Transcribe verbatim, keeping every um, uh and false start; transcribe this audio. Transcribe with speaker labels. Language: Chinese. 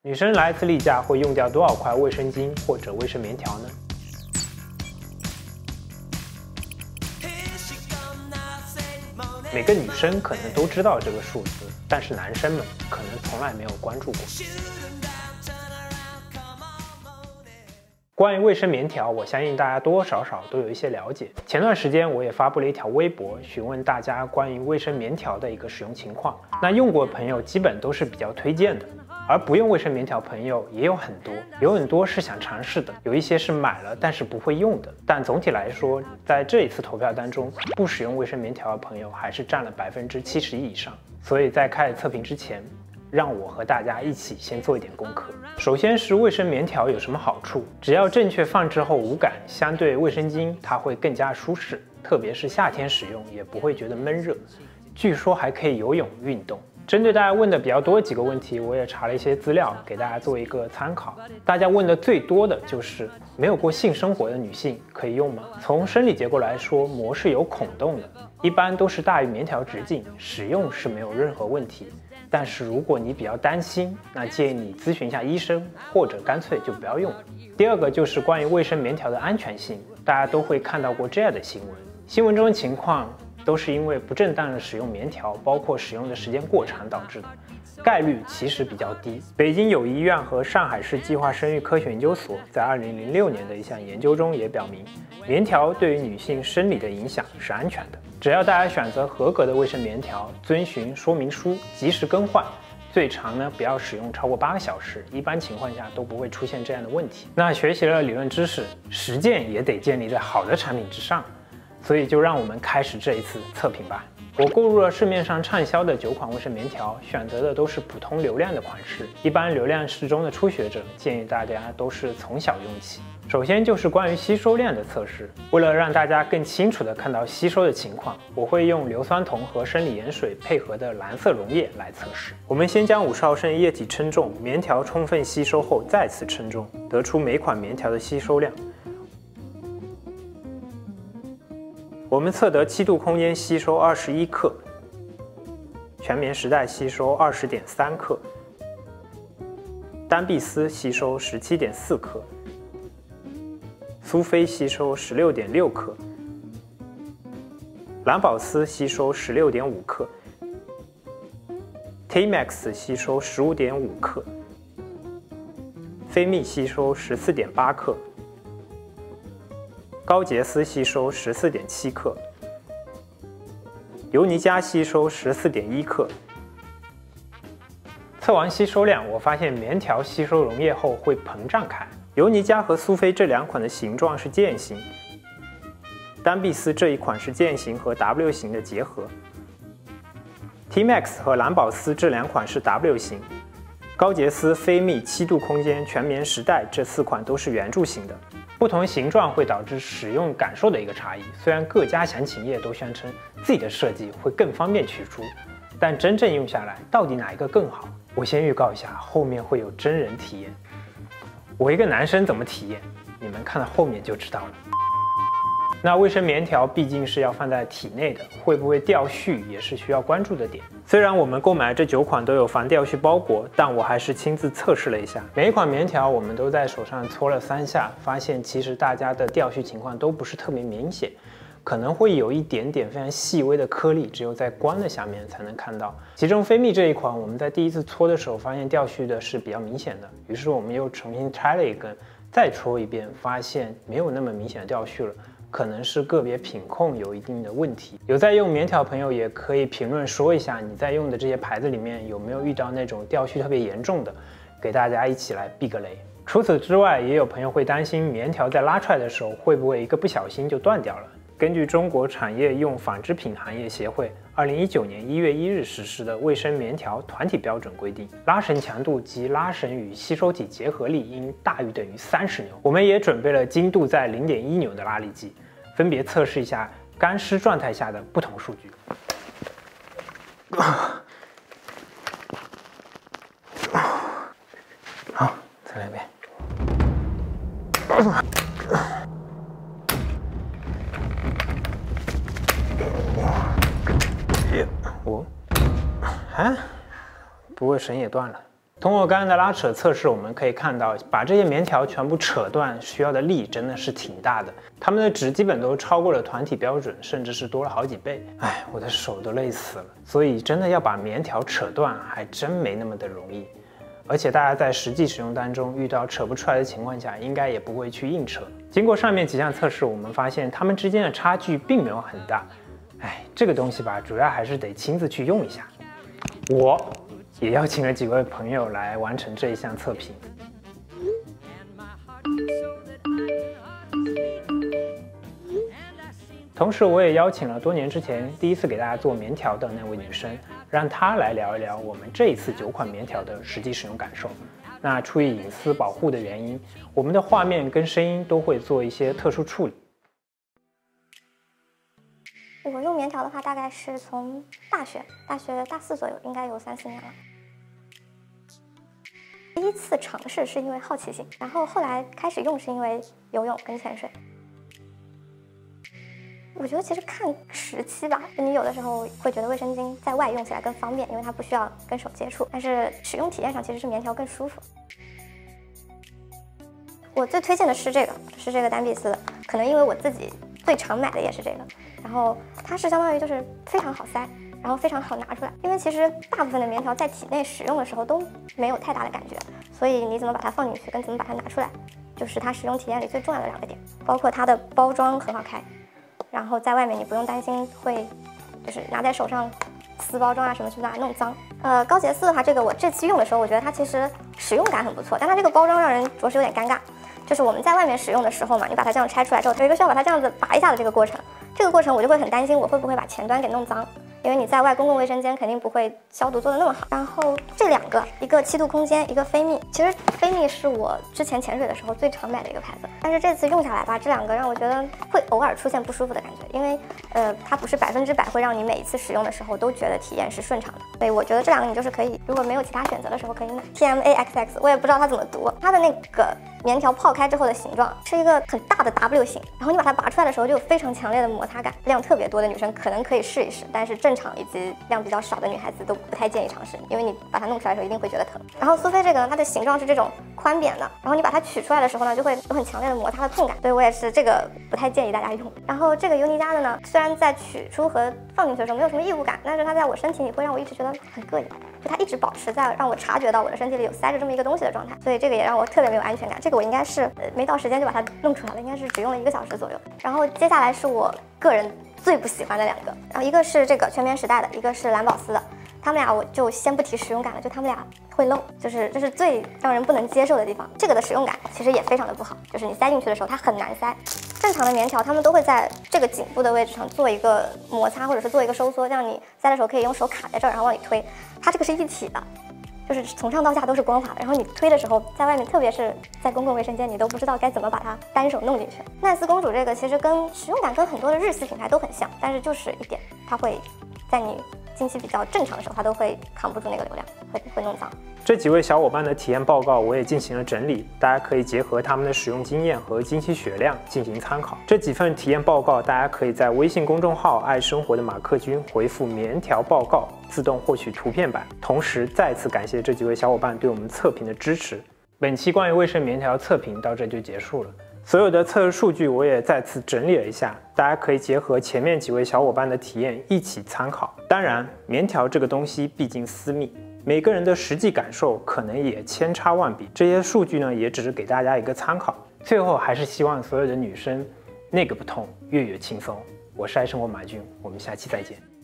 Speaker 1: 女生来一次例假会用掉多少块卫生巾或者卫生棉条呢？每个女生可能都知道这个数字，但是男生们可能从来没有关注过。关于卫生棉条，我相信大家多多少少都有一些了解。前段时间我也发布了一条微博，询问大家关于卫生棉条的一个使用情况。那用过的朋友基本都是比较推荐的，而不用卫生棉条朋友也有很多，有很多是想尝试的，有一些是买了但是不会用的。但总体来说，在这一次投票当中，不使用卫生棉条的朋友还是占了百分之七十一以上。所以在开始测评之前，让我和大家一起先做一点功课。首先是卫生棉条有什么好处？只要正确放置后无感，相对卫生巾它会更加舒适，特别是夏天使用也不会觉得闷热。据说还可以游泳运动。针对大家问的比较多几个问题，我也查了一些资料，给大家做一个参考。大家问的最多的就是没有过性生活的女性可以用吗？从生理结构来说，膜是有孔洞的，一般都是大于棉条直径，使用是没有任何问题。但是如果你比较担心，那建议你咨询一下医生，或者干脆就不要用了。第二个就是关于卫生棉条的安全性，大家都会看到过这样的新闻，新闻中的情况都是因为不正当的使用棉条，包括使用的时间过长导致的，概率其实比较低。北京友谊医院和上海市计划生育科学研究所在二零零六年的一项研究中也表明，棉条对于女性生理的影响是安全的。只要大家选择合格的卫生棉条，遵循说明书，及时更换，最长呢不要使用超过八个小时，一般情况下都不会出现这样的问题。那学习了理论知识，实践也得建立在好的产品之上，所以就让我们开始这一次测评吧。我购入了市面上畅销的九款卫生棉条，选择的都是普通流量的款式，一般流量适中的初学者，建议大家都是从小用起。首先就是关于吸收量的测试，为了让大家更清楚地看到吸收的情况，我会用硫酸铜和生理盐水配合的蓝色溶液来测试。我们先将五十毫升液体称重，棉条充分吸收后再次称重，得出每款棉条的吸收量。我们测得七度空间吸收二十一克，全棉时代吸收二十点三克，丹碧丝吸收十七点四克，苏菲吸收十六点六克，蓝宝丝吸收十六点五克 ，T-Max 吸收十五点五克，菲蜜吸收十四点八克。高洁丝吸收十四点七克，尤妮佳吸收十四点一克。测完吸收量，我发现棉条吸收溶液后会膨胀开。尤妮佳和苏菲这两款的形状是剑形，丹碧丝这一款是剑形和 W 型的结合。T-Max 和蓝宝丝这两款是 W 型，高洁丝、菲蜜、七度空间、全棉时代这四款都是圆柱形的。不同形状会导致使用感受的一个差异。虽然各家详情页都宣称自己的设计会更方便取出，但真正用下来，到底哪一个更好？我先预告一下，后面会有真人体验。我一个男生怎么体验？你们看到后面就知道了。那卫生棉条毕竟是要放在体内的，会不会掉絮也是需要关注的点。虽然我们购买这九款都有防掉絮包裹，但我还是亲自测试了一下。每一款棉条我们都在手上搓了三下，发现其实大家的掉絮情况都不是特别明显，可能会有一点点非常细微的颗粒，只有在光的下面才能看到。其中菲蜜这一款，我们在第一次搓的时候发现掉絮的是比较明显的，于是我们又重新拆了一根，再搓一遍，发现没有那么明显的掉絮了。可能是个别品控有一定的问题。有在用棉条朋友也可以评论说一下，你在用的这些牌子里面有没有遇到那种掉絮特别严重的，给大家一起来避个雷。除此之外，也有朋友会担心棉条在拉出来的时候会不会一个不小心就断掉了。根据中国产业用纺织品行业协会二零一九年一月一日实施的卫生棉条团体标准规定，拉绳强度及拉绳与吸收体结合力应大于等于三十牛。我们也准备了精度在零点一牛的拉力计，分别测试一下干湿状态下的不同数据。好，再来一遍。我啊，不过绳也断了。 通过刚刚的拉扯测试，我们可以看到，把这些棉条全部扯断需要的力真的是挺大的，它们的值基本都超过了团体标准，甚至是多了好几倍。哎，我的手都累死了。所以真的要把棉条扯断，还真没那么的容易。而且大家在实际使用当中遇到扯不出来的情况下，应该也不会去硬扯。经过上面几项测试，我们发现它们之间的差距并没有很大。哎，这个东西吧，主要还是得亲自去用一下。我也邀请了几位朋友来完成这一项测评。同时，我也邀请了多年之前第一次给大家做棉条的那位女生，让她来聊一聊我们这一次九款棉条的实际使用感受。那出于隐私保护的原因，我们的画面跟声音都会做一些特殊处理。
Speaker 2: 我用棉条的话，大概是从大学大学大四左右，应该有三四年了。第一次尝试是因为好奇心，然后后来开始用是因为游泳跟潜水。我觉得其实看时期吧，你有的时候会觉得卫生巾在外用起来更方便，因为它不需要跟手接触，但是使用体验上其实是棉条更舒服。我最推荐的是这个，是这个丹碧丝的，可能因为我自己最常买的也是这个。然后它是相当于就是非常好塞，然后非常好拿出来，因为其实大部分的棉条在体内使用的时候都没有太大的感觉，所以你怎么把它放进去跟怎么把它拿出来，就是它使用体验里最重要的两个点。包括它的包装很好开，然后在外面你不用担心会就是拿在手上撕包装啊什么去把它弄脏。呃，高洁丝的话，这个我这次用的时候，我觉得它其实使用感很不错，但它这个包装让人着实有点尴尬。就是我们在外面使用的时候嘛，你把它这样拆出来之后，有一个需要把它这样子拔一下的这个过程。这个过程我就会很担心，我会不会把前端给弄脏，因为你在外公共卫生间肯定不会消毒做得那么好。然后这两个，一个七度空间，一个飞蜜，其实飞蜜是我之前潜水的时候最常买的一个牌子，但是这次用下来吧，这两个让我觉得会偶尔出现不舒服的感觉，因为呃它不是百分之百会让你每一次使用的时候都觉得体验是顺畅的，所以我觉得这两个你就是可以，如果没有其他选择的时候可以买 T M A X X， 我也不知道它怎么读，它的那个棉条泡开之后的形状是一个很大的 W 型，然后你把它拔出来的时候就有非常强烈的摩擦感，量特别多的女生可能可以试一试，但是正常以及量比较少的女孩子都不太建议尝试，因为你把它弄出来的时候一定会觉得疼。然后苏菲这个呢，它的形状是这种宽扁的，然后你把它取出来的时候呢，就会有很强烈的摩擦的痛感，所以我也是这个不太建议大家用。然后这个尤妮佳的呢，虽然在取出和放进去的时候没有什么异物感，但是它在我身体里会让我一直觉得很膈应，就它一直保持在让我察觉到我的身体里有塞着这么一个东西的状态，所以这个也让我特别没有安全感。这个我应该是呃没到时间就把它弄出来了，应该是只用了一个小时左右。然后接下来是我个人最不喜欢的两个，然后一个是这个全棉时代的，一个是蓝宝丝的。他们俩我就先不提使用感了，就他们俩会漏，就是这是最让人不能接受的地方。这个的使用感其实也非常的不好，就是你塞进去的时候它很难塞。正常的棉条它们都会在这个颈部的位置上做一个摩擦，或者是做一个收缩，这样你塞的时候可以用手卡在这儿，然后往里推。它这个是一体的，就是从上到下都是光滑的，然后你推的时候，在外面特别是在公共卫生间，你都不知道该怎么把它单手弄进去。奈斯公主这个其实跟使用感跟很多的日系品牌都很像，但是就是一点，它会在你经期比较正常的时候，它都会扛不住那个流量，会会弄脏。
Speaker 1: 这几位小伙伴的体验报告我也进行了整理，大家可以结合他们的使用经验和经期血量进行参考。这几份体验报告，大家可以在微信公众号“爱生活的马克君”回复“棉条报告”，自动获取图片版。同时，再次感谢这几位小伙伴对我们测评的支持。本期关于卫生棉条测评到这就结束了。所有的测试数据我也再次整理了一下，大家可以结合前面几位小伙伴的体验一起参考。当然，棉条这个东西毕竟私密，每个人的实际感受可能也千差万别，这些数据呢也只是给大家一个参考。最后还是希望所有的女生那个不痛，月月轻松。我是爱生活马军，我们下期再见。